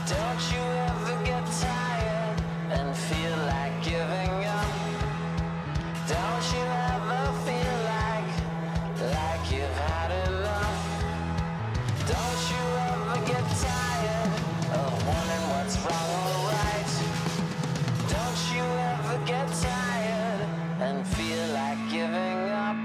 Don't you ever get tired and feel like giving up? Don't you ever feel like you've had enough? Don't you ever get tired of wondering what's wrong or right? Don't you ever get tired and feel like giving up?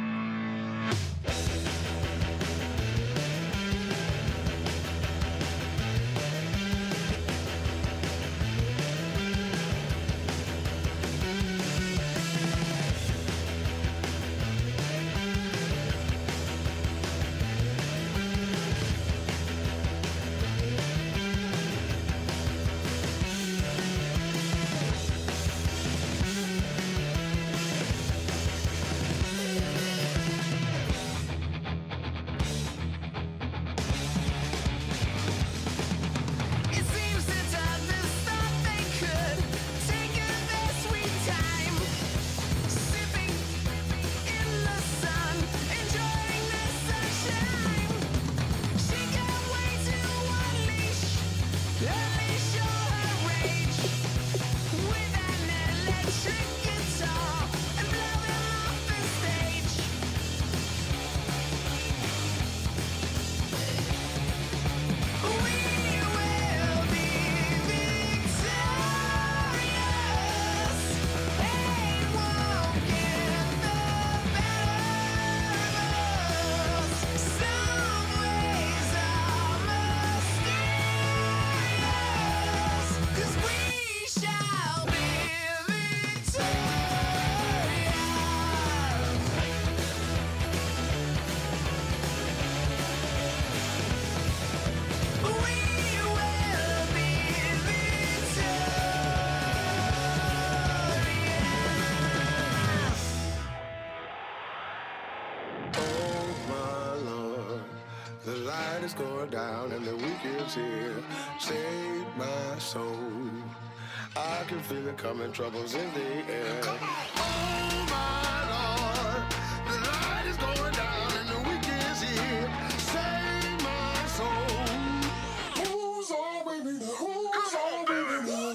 Going down and the weekend's here. Save my soul. I can feel it coming, troubles in the air. Oh my Lord, the light is going down and the weekend's here. Save my soul. Who's all baby now? Who's all baby now?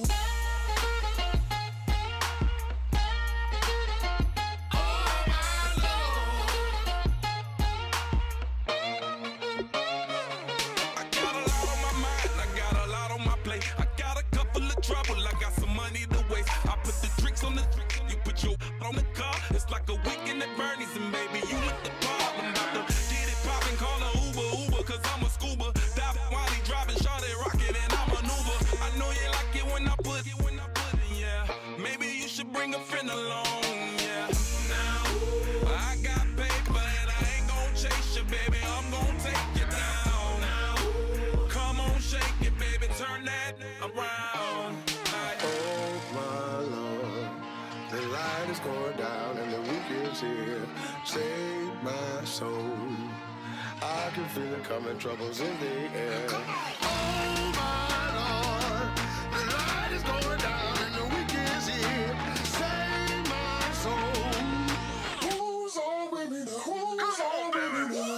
On the car, it's like a weekend at Bernie's, and baby, you look the part. I'm about to get it poppin', call a Uber, cause I'm a scuba. Dive while he driving, shawty rockin', and I maneuver. I know you like it when I put it, yeah. Maybe you should bring a friend along, yeah. Now, I got paper and I ain't gon' chase you, baby, I'm gon' take you down. Now, come on, shake it, baby, turn that around. Oh my Lord, the light is going down and the weekend's here. Save my soul. I can feel it coming, troubles in the air. Oh my Lord, the light is going down and the weekend's here. Save my soul. Who's all with me now? Who's all with me now?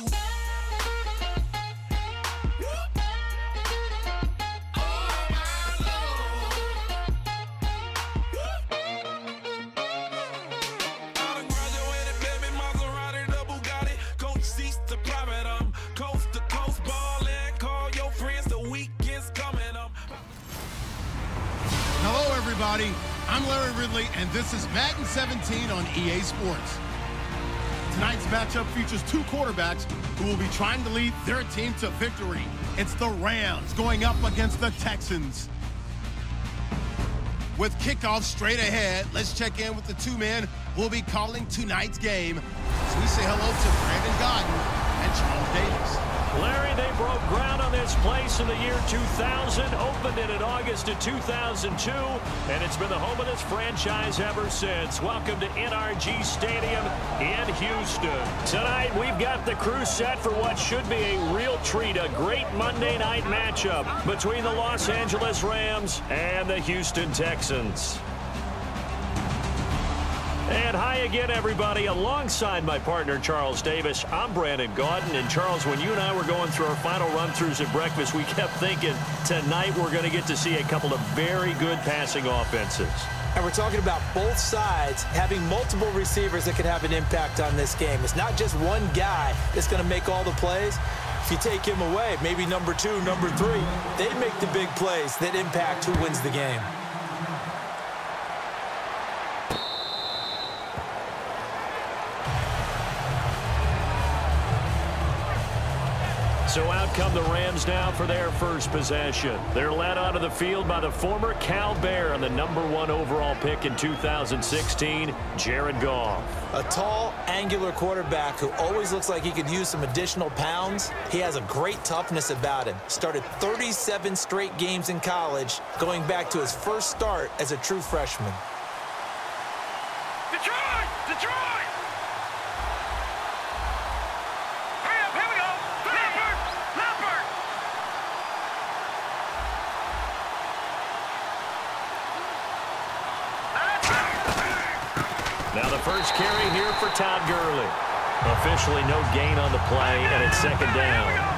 Hello, everybody. I'm Larry Ridley, and this is Madden 17 on EA Sports. Tonight's matchup features two quarterbacks who will be trying to lead their team to victory. It's the Rams going up against the Texans. With kickoff straight ahead, let's check in with the two men who will be calling tonight's game. As we say hello to Brandon Gaudin and Charles Davis. Larry, they broke ground on this place in the year 2000, opened it in August of 2002, and it's been the home of this franchise ever since. Welcome to NRG Stadium in Houston. Tonight, we've got the crew set for what should be a real treat, a great Monday night matchup between the Los Angeles Rams and the Houston Texans. And hi again, everybody. Alongside my partner, Charles Davis, I'm Brandon Gaudin. And, Charles, when you and I were going through our final run-throughs at breakfast, we kept thinking tonight we're going to get to see a couple of very good passing offenses. And we're talking about both sides having multiple receivers that can have an impact on this game. It's not just one guy that's going to make all the plays. If you take him away, maybe number 2, number 3, they make the big plays that impact who wins the game. So out come the Rams now for their first possession. They're led onto the field by the former Cal Bear and the #1 overall pick in 2016, Jared Goff. A tall, angular quarterback who always looks like he could use some additional pounds. He has a great toughness about him. Started 37 straight games in college, going back to his first start as a true freshman. Detroit! Detroit! Now the first carry here for Todd Gurley. Officially no gain on the play, and it's second down.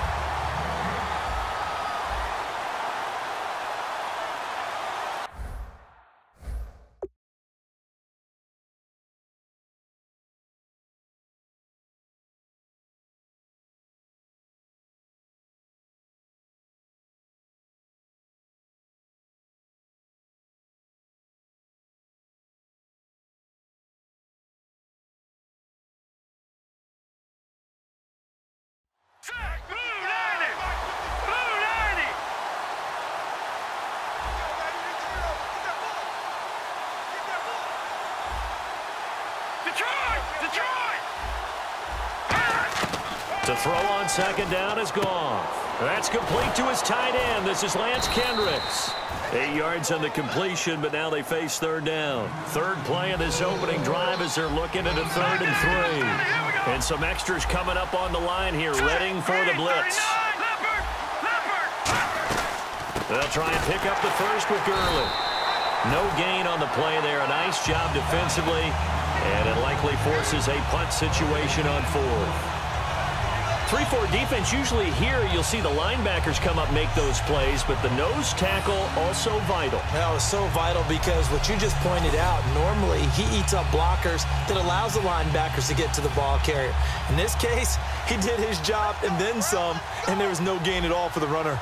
To throw on second down is Goff. That's complete to his tight end. This is Lance Kendricks. 8 yards on the completion, but now they face third down. Third play of this opening drive as they're looking at a 3rd and 3. And some extras coming up on the line here, readying for the blitz. They'll try and pick up the first with Gurley. No gain on the play there. A nice job defensively, and it likely forces a punt situation on 4th. 3-4 defense, usually here you'll see the linebackers come up make those plays, but the nose tackle also vital. That was so vital because what you just pointed out, normally he eats up blockers that allows the linebackers to get to the ball carrier. In this case, he did his job and then some, and there was no gain at all for the runner.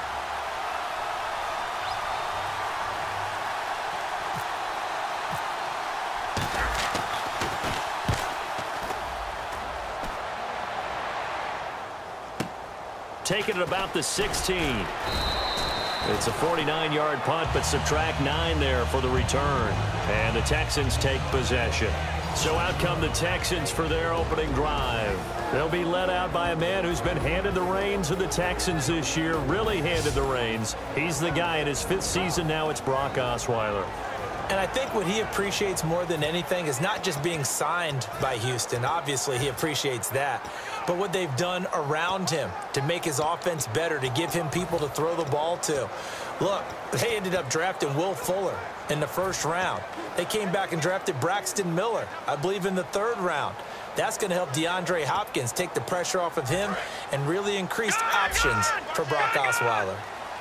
Taking it about the 16. It's a 49-yard punt, but subtract 9 there for the return. And the Texans take possession. So out come the Texans for their opening drive. They'll be led out by a man who's been handed the reins of the Texans this year, really handed the reins. He's the guy in his 5th season now. It's Brock Osweiler. And I think what he appreciates more than anything is not just being signed by Houston. Obviously, he appreciates that. But what they've done around him to make his offense better, to give him people to throw the ball to. Look, they ended up drafting Will Fuller in the 1st round. They came back and drafted Braxton Miller, I believe, in the 3rd round. That's going to help DeAndre Hopkins take the pressure off of him and really increase options for Brock Osweiler.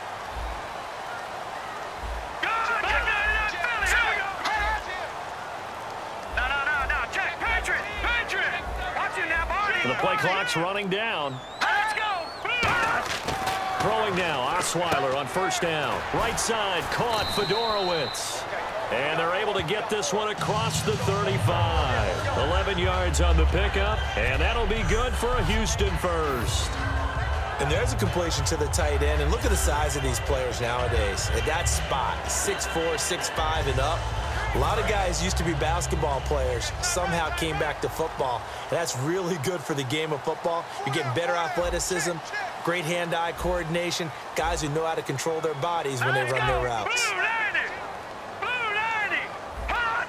The play clock's running down. Let's go! Throwing now, Osweiler on 1st down. Right side, caught Fedorowicz. And they're able to get this one across the 35. 11 yards on the pickup, and that'll be good for a Houston first. And there's a completion to the tight end. And look at the size of these players nowadays. At that spot, 6'4", 6'5", and up. A lot of guys used to be basketball players, somehow came back to football. And that's really good for the game of football. You're getting better athleticism, great hand-eye coordination, guys who know how to control their bodies when they run their routes. Blue 90! Blue 90! Hot!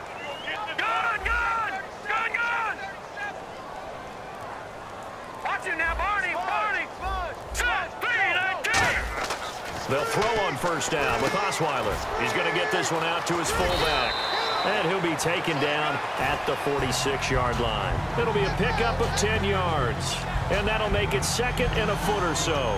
Gun! Watch it now, Barney! Set! 3-19! They'll throw on 1st down with Osweiler. He's going to get this one out to his fullback. And he'll be taken down at the 46-yard line. It'll be a pickup of 10 yards. And that'll make it 2nd and a foot or so.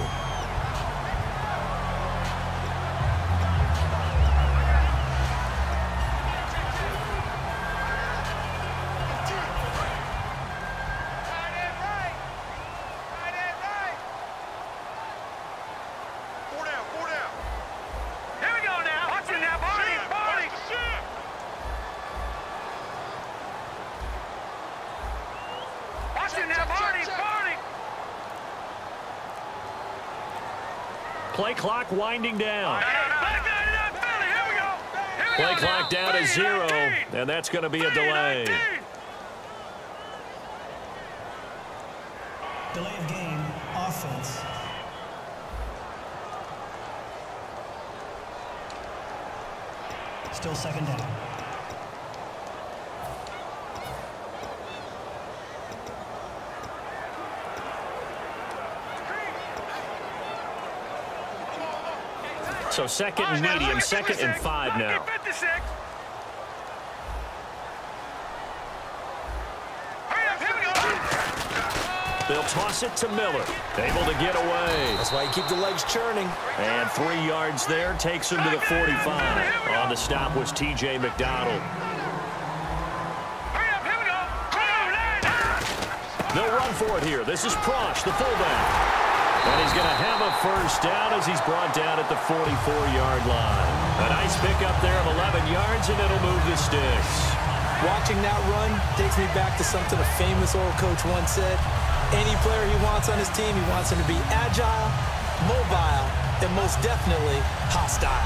Play clock winding down. Play clock down to 0, and that's going to be a delay. Delay of game, offense. Still 2nd down. So 2nd and medium, 2nd and 5 now. They'll toss it to Miller. Able to get away. That's why you keep the legs churning. And 3 yards there takes him to the 45. On the stop was T.J. McDonald. They'll run for it here. This is Prosch, the fullback. And he's going to have a first down as he's brought down at the 44-yard line. A nice pickup there of 11 yards, and it'll move the sticks. Watching that run takes me back to something a famous old coach once said. Any player he wants on his team, he wants him to be agile, mobile, and most definitely hostile.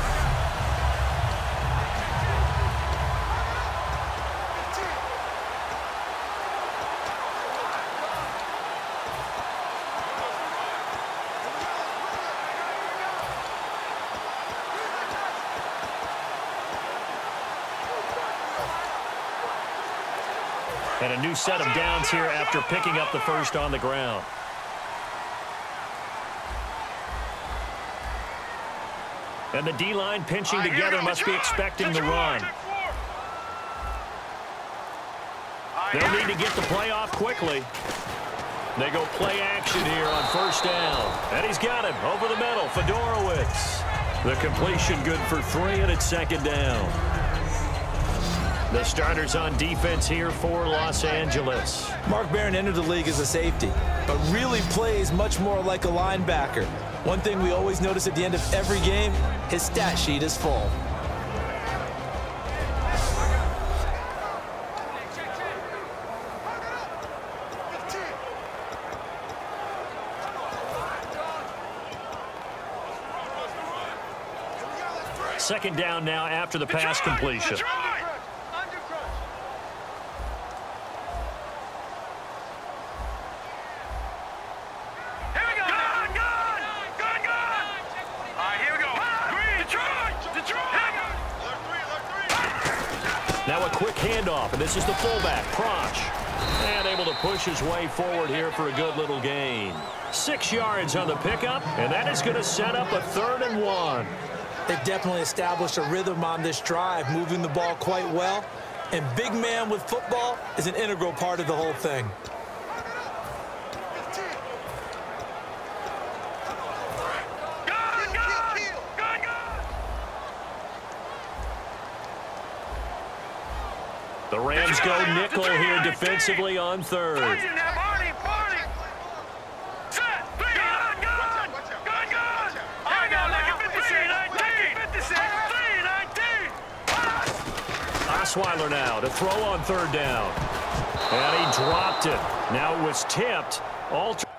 And a new set of downs here after picking up the first on the ground. And the D-line pinching together must be expecting the run. They'll need to get the play off quickly. They go play action here on first down. And he's got him over the middle, Fedorowicz. The completion good for 3, and it's 2nd down. The starters on defense here for Los Angeles. Mark Barron entered the league as a safety, but really plays much more like a linebacker. One thing we always notice at the end of every game, his stat sheet is full. Second down now after the pass completion. Now a quick handoff, and this is the fullback, Prosch. And able to push his way forward here for a good little gain. 6 yards on the pickup, and that is going to set up a 3rd and 1. They've definitely established a rhythm on this drive, moving the ball quite well. And big man with football is an integral part of the whole thing. The Rams go nickel here defensively on 3rd. Osweiler now to throw on 3rd down. And he dropped it. Now it was tipped.